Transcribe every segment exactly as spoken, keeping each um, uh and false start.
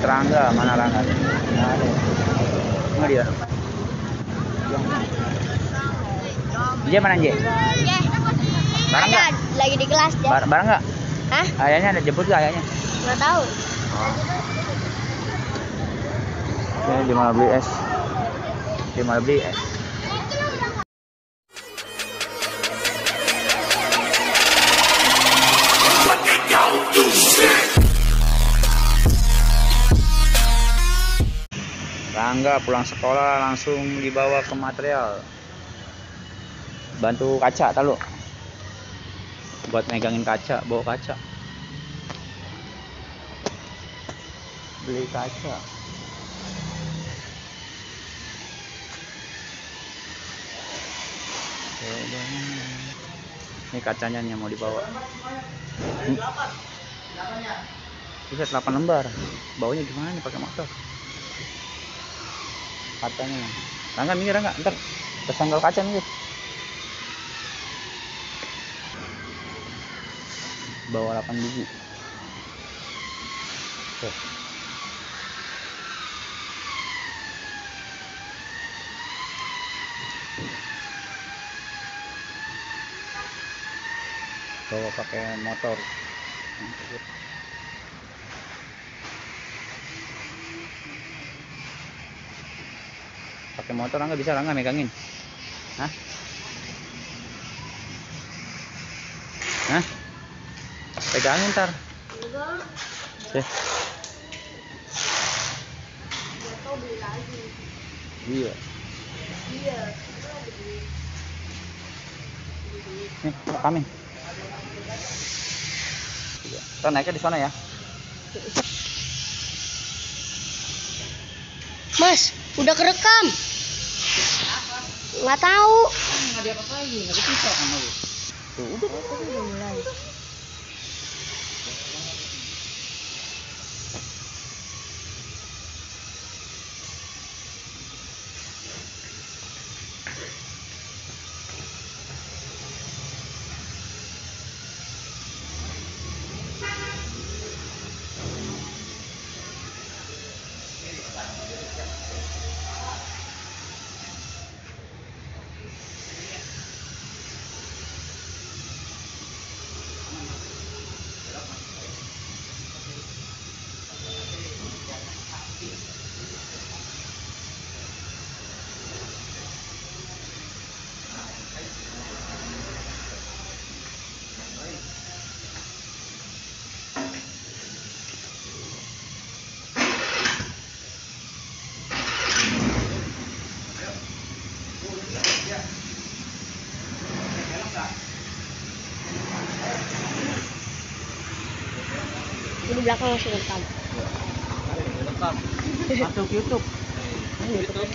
Rangga, mana Rangga? Mana dia? Dia mana J? Barang nggak? Lagi di kelas ya. Bar barang nggak? Hah? Ayahnya ada jemput nggak ayahnya? Nggak tahu. Ini dia malah beli es. Dia malah beli es. Rangga pulang sekolah langsung dibawa ke material. Bantu kaca tahu. Buat megangin kaca, bawa kaca. Beli kaca. Ini kacanya yang mau dibawa. Bisa delapan lembar. Bawanya gimana nih pakai motor? Kacanya. Rangga minggir Rangga, ntar tersenggol kaca minggir. Bawa delapan biji. Oke. Bawa pakai motor. Pakai motor Rangga bisa Rangga megangin. Hah? Hah? Pegangin ntar. Oke. Iya. Iya. Nih, kami. Kita naiknya di sana ya. Mas, udah kerekam. Nggak tahu. Nggak diapa-apain, nggak bisa sama lu. Tuh, udah, Udah mulai. Ini belakang langsung rekam. rekam. Masuk YouTube. YouTube.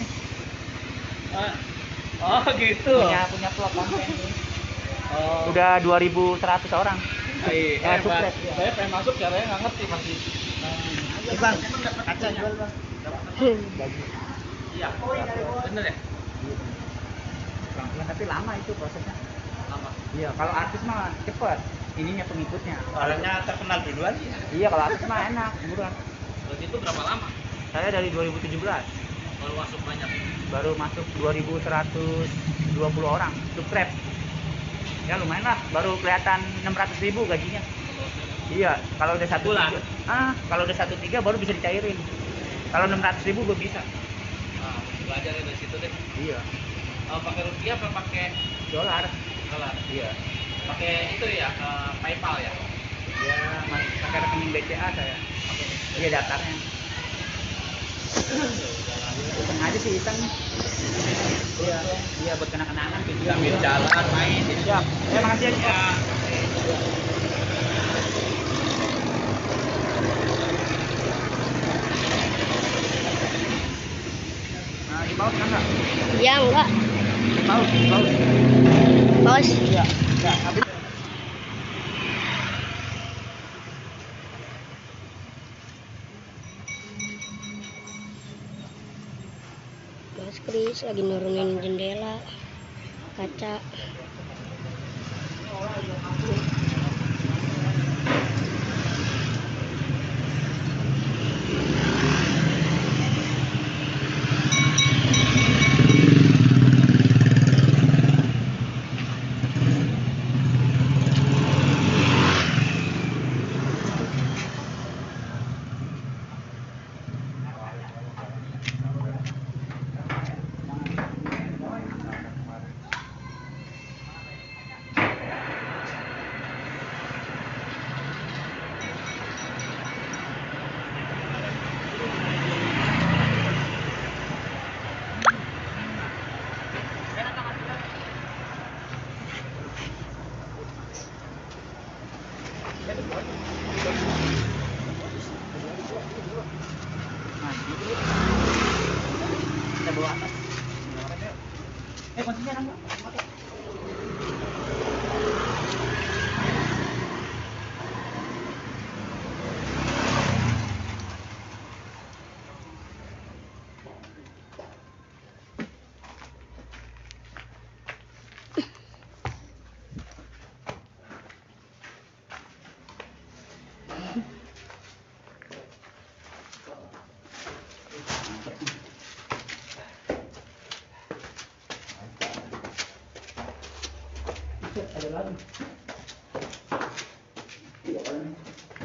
Oh gitu. Punya punya vlog konten ini. Oh. Udah dua ribu seratus orang. Iya, eh, Pak. Saya pengen masuk caranya nggak ngerti masih. Nah, Bang, kaca jual Bang. Gaji. Iya. Bener ya? Ya, tapi lama itu prosesnya. Lama. Iya, kalau artis mah cepet. Ininya pengikutnya. Orangnya terkenal duluan. Iya, kalau artis mah enak, buruan. Berarti itu berapa lama? Saya dari dua ribu tujuh belas. Baru masuk banyak. Baru masuk dua ribu seratus dua puluh orang subscribe. Ya lumayan lah, baru kelihatan enam ratus ribu gajinya. Iya, kalau udah satu bulan. tiga, ah, kalau udah satu tiga baru bisa dicairin. Kalau enam ratus ribu belum bisa. Nah, belajar dari situ deh. Iya. Oh, pakai rupiah apa pakai Dolar. dolar? Iya. Pakai itu ya, uh, PayPal ya? Ya, mas- pakai rekening B C A saya. Iya daftarnya. Iseng aja sih iseng. Iya, iya buat kenang-kenangan gitu. Sambil jalan main. Siap. Ya makasih aja. Ya. Nah, di paus kan enggak? Ya enggak. Di paus, di paus. Bos. Iya. Ya, habis. Mas Kris lagi nurunin jendela kaca. bawa atas. Eh, kuncinya nambah. Pakai. Ada lagi. Iya, kalau ini.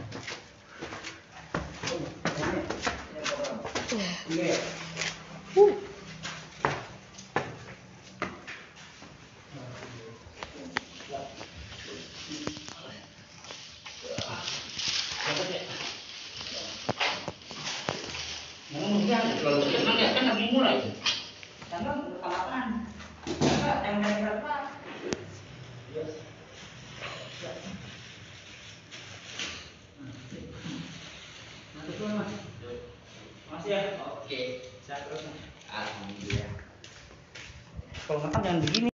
Iya. Uh. Kalau tenang ya kan lagi mulai. Tanggal kapan? Enggak, yang dari berapa? Masih ya? Oke. Saya terus. Alhamdulillah. Kalau makan jangan begini.